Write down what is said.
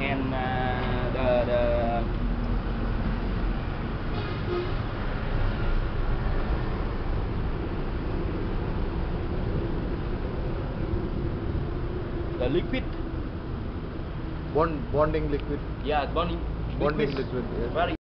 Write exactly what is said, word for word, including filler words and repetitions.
and uh, the the the liquid. Bond bonding liquid. Yeah, bonding Bonding liquids. liquid. Yeah. Very